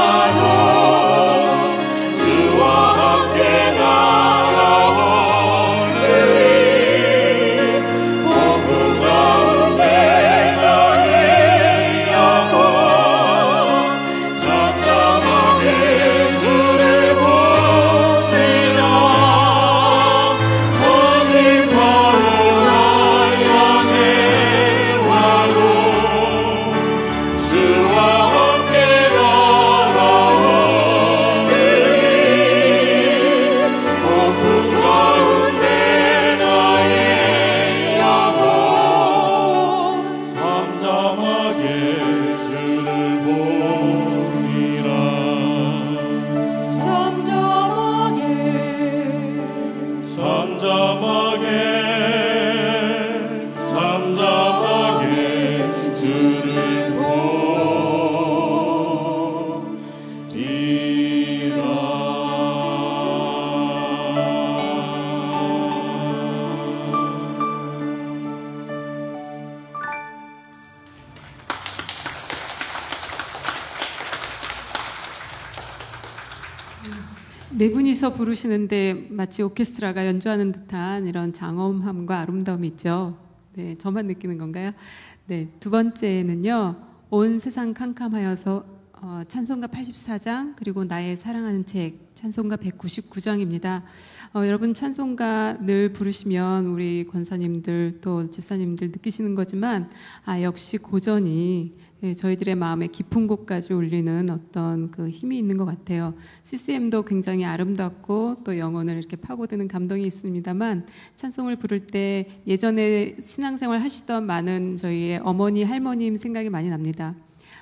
네 분이서 부르시는데 마치 오케스트라가 연주하는 듯한 이런 장엄함과 아름다움이 있죠. 네, 저만 느끼는 건가요? 네, 두 번째는요. 온 세상 캄캄하여서 찬송가 84장 그리고 나의 사랑하는 책 찬송가 199장입니다. 여러분 찬송가 늘 부르시면 우리 권사님들 또 집사님들 느끼시는 거지만 역시 고전이 저희들의 마음에 깊은 곳까지 울리는 어떤 그 힘이 있는 것 같아요. CCM도 굉장히 아름답고 또 영혼을 이렇게 파고드는 감동이 있습니다만 찬송을 부를 때 예전에 신앙생활 하시던 많은 저희의 어머니 할머님 생각이 많이 납니다.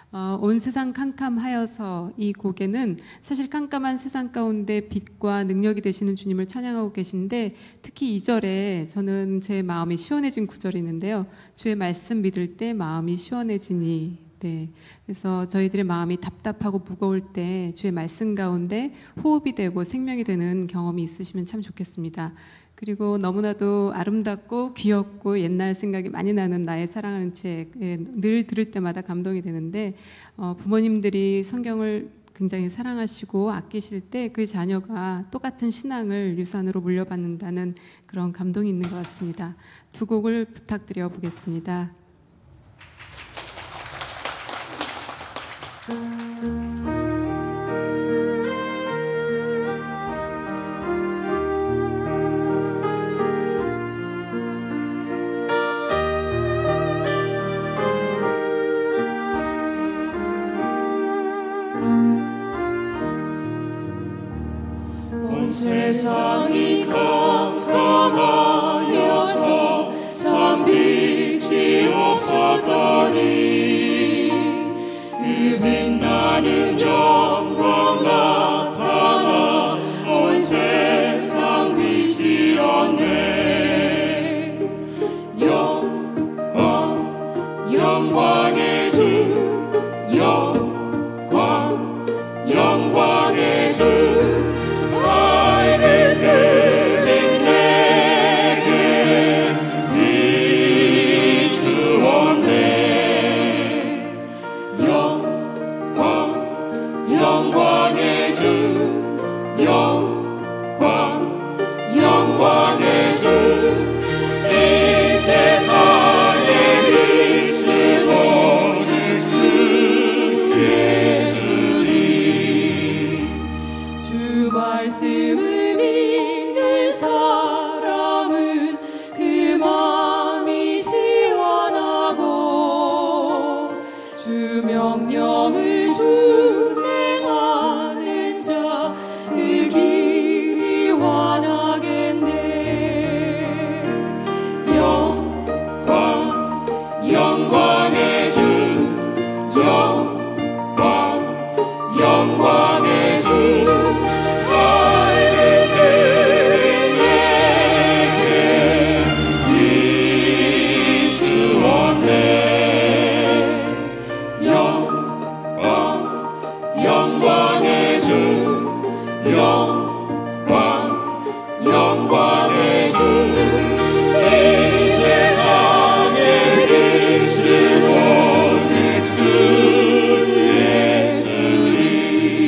온 세상 캄캄하여서 이 곡에는 사실 깜깜한 세상 가운데 빛과 능력이 되시는 주님을 찬양하고 계신데 특히 2절에 저는 제 마음이 시원해진 구절이 있는데요. 주의 말씀 믿을 때 마음이 시원해지니. 네, 그래서 저희들의 마음이 답답하고 무거울 때 주의 말씀 가운데 호흡이 되고 생명이 되는 경험이 있으시면 참 좋겠습니다. 그리고 너무나도 아름답고 귀엽고 옛날 생각이 많이 나는 나의 사랑하는 책 늘 들을 때마다 감동이 되는데 부모님들이 성경을 굉장히 사랑하시고 아끼실 때 그 자녀가 똑같은 신앙을 유산으로 물려받는다는 그런 감동이 있는 것 같습니다. 두 곡을 부탁드려 보겠습니다. 온 세상이 캄캄하여서 참 빛이 없었더니 그 빛나는 영광 나타나 온 세상 비치었네. 영광의 주, 영광의 주, 밝은 빛 내게 비추었네. 영광의 주, 영광의 주, 이 세상에 빛은 오직 주 예수님. 주 말씀을 믿는 사람은 그 마음이 시원하고 주 명령을 준행하는 자 그 길이 환하겠네. 영광의 주, 영광의 주, 밝은 빛 내게 비추었네. 영광의 주, 영광의 주, 이 세상에 빛은 오직 주 예수님.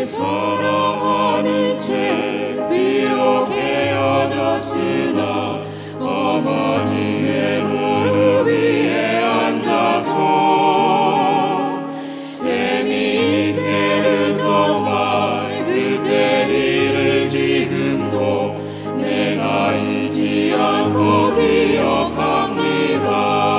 사랑하는 채 비록 헤어졌으나 어머니의 무릎 위에 앉아서 재미있게 듣던 말 그때 일을 지금도 내가 잊지 않고 기억합니다.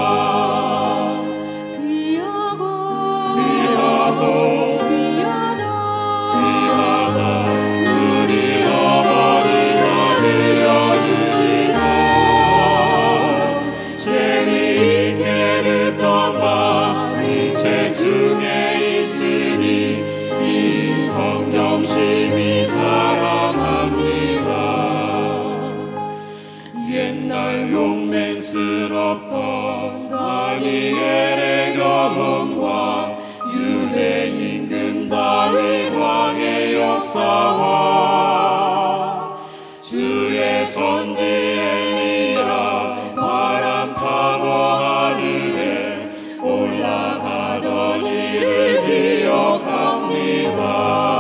중에 있으니 이 성경 심히 사랑합니다. 옛날 용맹스럽던 다니엘의 경험과 유대 임금 다윗 왕의 역사와 주의 선지 엘리야 바람 타고 하늘에 올라가던 일을 기억합니다.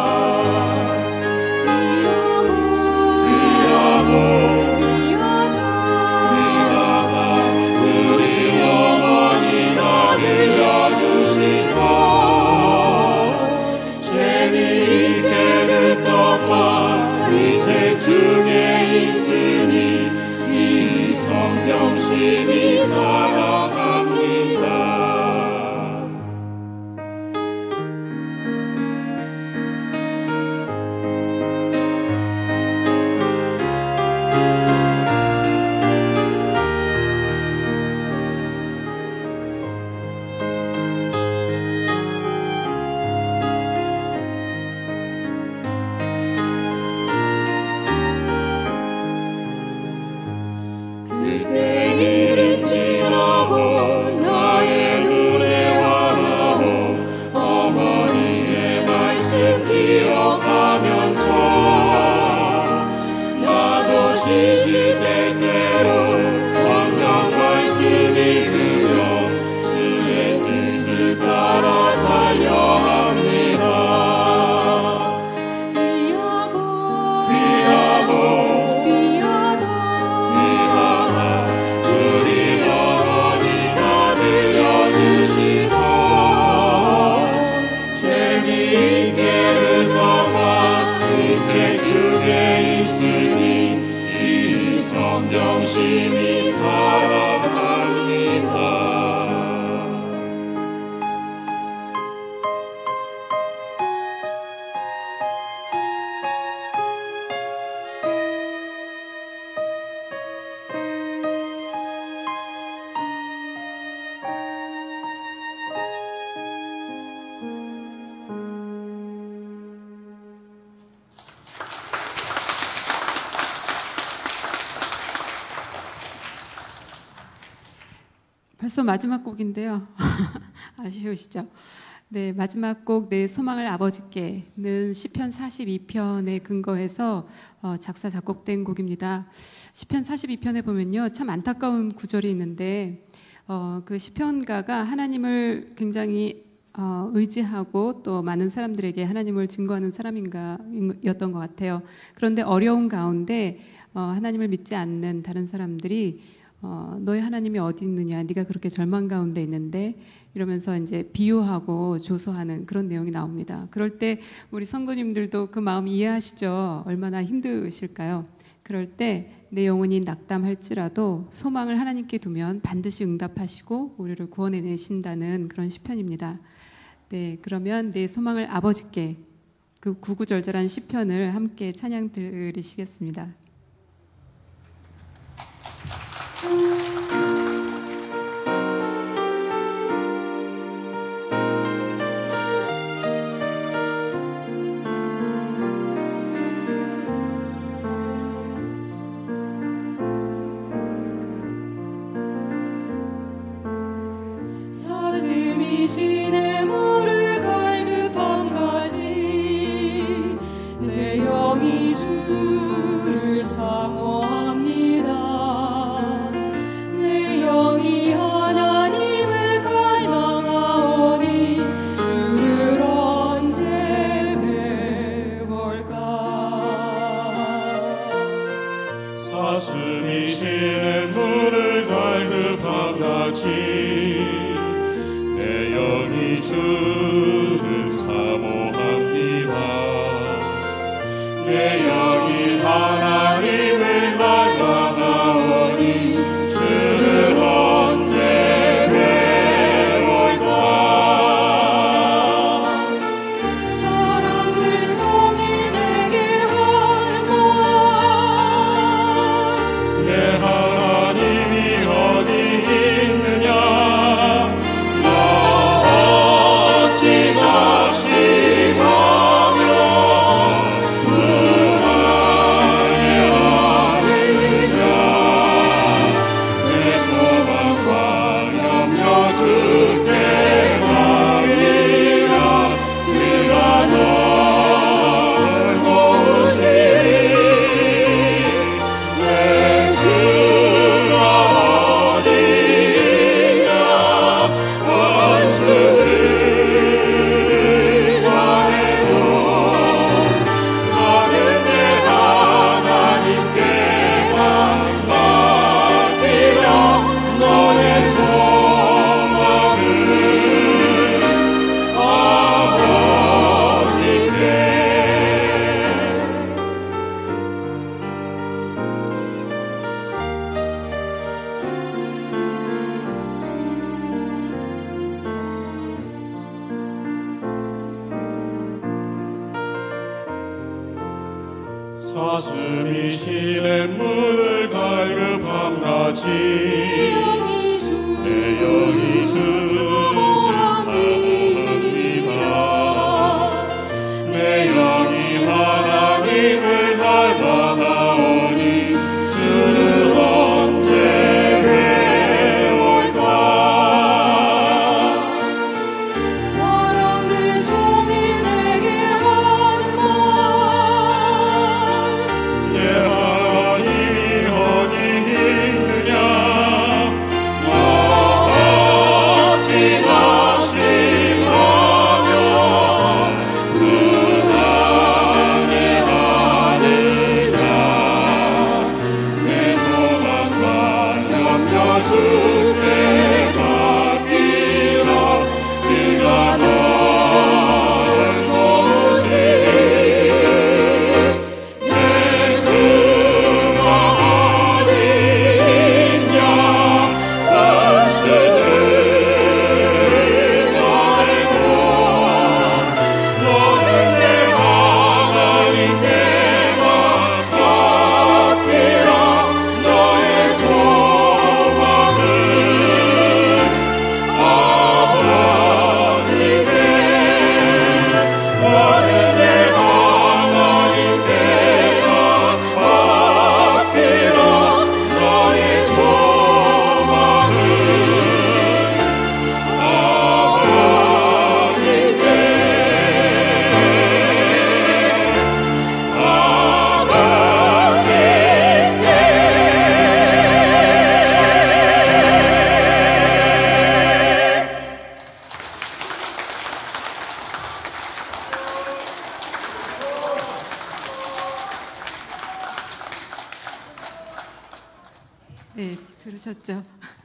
귀하다 우리 어머니가 들려주시던 재미있게 듣던 말 이 책 중에 있으니 이 성경 심히 사랑합니다. 시시때때로 성경 말씀 읽으며 주의 뜻을 따라 살려 합니다. 귀하다 우리 어머니가 들려주시던 재미있게 듣던 말 이 책 중에 있으니 성경 심히 사랑합니다. 벌써 마지막 곡인데요. 아쉬우시죠? 네, 마지막 곡 내 소망을 아버지께는 시편 42편에 근거해서 작사 작곡된 곡입니다. 시편 42편에 보면요, 참 안타까운 구절이 있는데 그 시편가가 하나님을 굉장히 의지하고 또 많은 사람들에게 하나님을 증거하는 사람이었던 것 같아요. 그런데 어려운 가운데 하나님을 믿지 않는 다른 사람들이 너의 하나님이 어디 있느냐, 네가 그렇게 절망 가운데 있는데, 이러면서 이제 비유하고 조소하는 그런 내용이 나옵니다. 그럴 때 우리 성도님들도 그 마음 이해하시죠? 얼마나 힘드실까요? 그럴 때 내 영혼이 낙담할지라도 소망을 하나님께 두면 반드시 응답하시고 우리를 구원해 내신다는 그런 시편입니다. 네, 그러면 내 소망을 아버지께, 그 구구절절한 시편을 함께 찬양 드리시겠습니다. 사슴이 시냇물을 갈급함같이 내 영이 주를 주를 사모합니다. 내 영이 하나님을 닮아가오니 주를 언제 배울까. 사람들 종일 내게 하는 말 내 하나님이 어디 있느냐. 나 어찌 낙심하며 불안해하느냐. 내 소망과 염려 주께 맡기라. 그가 널 도우시리. 내 주가 어디냐. 원수들이 말해도 나는 내 하나님께만 맡기라. 너의 소망을 아버지께. 사슴이 시냇물을 갈급함같이 영이 주 내 영이 주를 사모합니다. 내 영이 하나님을 닮아가오니 주를 언제 배울까. 사람들 종일 내게 하는 말 내 하나님이 어디 있느냐. 나 어찌 낙심하며 불안해하느냐. 내 소망과 염려 주께 맡기라. 그가 널 도우시리. 내 주가 어디냐. 원수들이 말해도 너는 내 하나님께만 맡기라. 너의 소망을 아버지께. 너는 내 하나님께만 맡기라. 너의 소망을 아버지께. 네, 들으셨죠?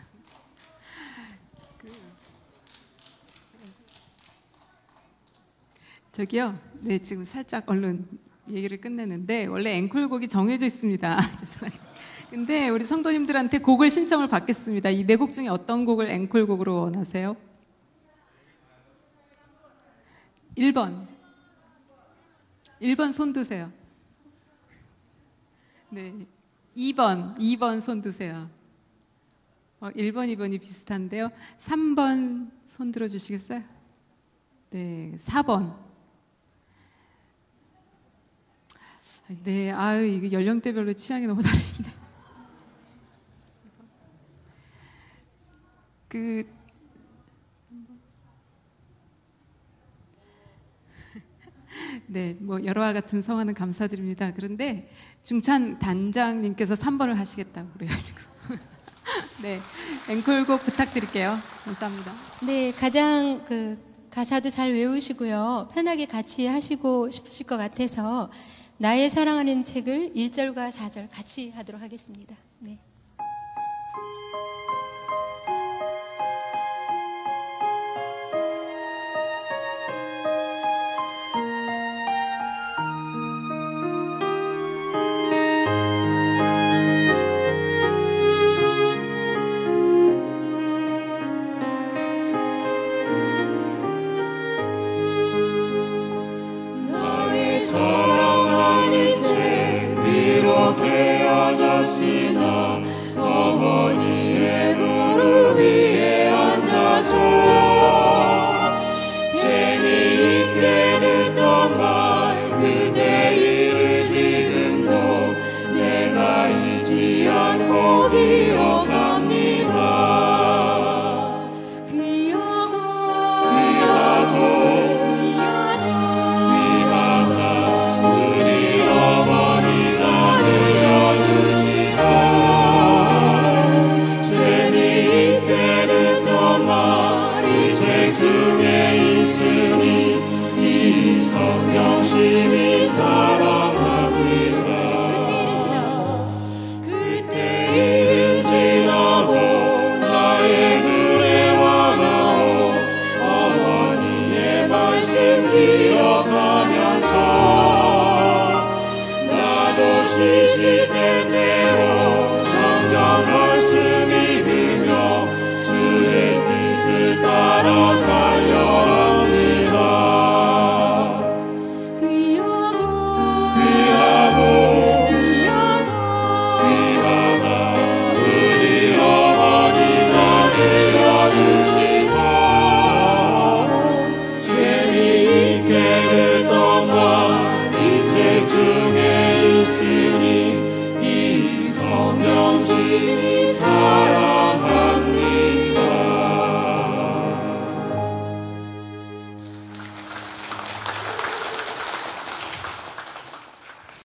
저기요, 네, 지금 살짝 얼른 얘기를 끝내는데 원래 앵콜곡이 정해져 있습니다. 죄송합니다. 근데 우리 성도님들한테 곡을 신청을 받겠습니다. 이 네 곡 중에 어떤 곡을 앵콜곡으로 원하세요? 1번. 1번 손 드세요. 네. 2번 손 드세요. 1번, 2번이 비슷한데요. 3번 손 들어 주시겠어요? 네, 4번. 네, 아유, 이게 연령대별로 취향이 너무 다르신데. 네, 뭐 여러와 같은 성화는 감사드립니다. 그런데 중찬 단장님께서 3번을 하시겠다고 그래가지고 네, 앵콜곡 부탁드릴게요. 감사합니다. 네, 가장 가사도 잘 외우시고요. 편하게 같이 하시고 싶으실 것 같아서 나의 사랑하는 책을 1절과 4절 같이 하도록 하겠습니다. 네. 하시나 어머니의 무릎 위에 앉아서 재미있게 듣던 말 그때 일을 지금도 내가 잊지 않고 기억합니다. 중에 있으니 이 성령심이 사랑합니다. 그때 일은 지나고 나의 눈에 와나오 어머니의 말씀 기억하면서 나도 시시때때로 성경 말씀 읽으며 주의 뜻을 따라 살려 합니다. 귀하다 우리 어머니가 들려주시다. 재미있게 듣던 말 이 책 중에 있으니 이 성경심이 살아